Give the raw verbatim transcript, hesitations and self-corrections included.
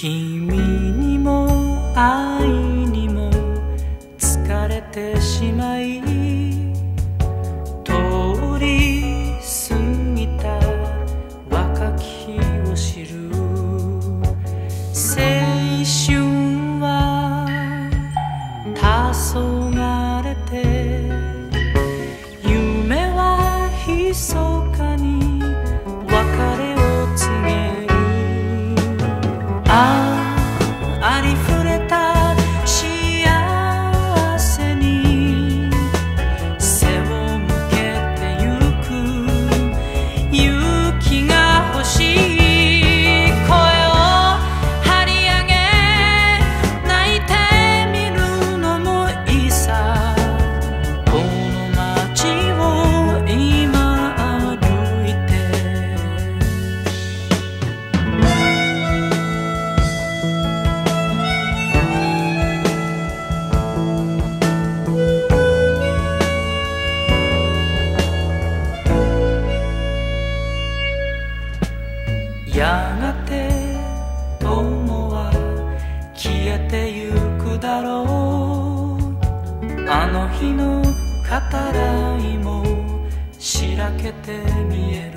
君にも愛にも疲れてしまい通り過ぎた若き日を知る青春は黄昏て夢は密かに別れを告げるあありふれた幸せに背を向けてゆく勇気が欲しい声を張り上げ泣いてみるのもいいさこの街を今歩いてやがて友は消えてゆくだろうあの日の語らいもしらけて見える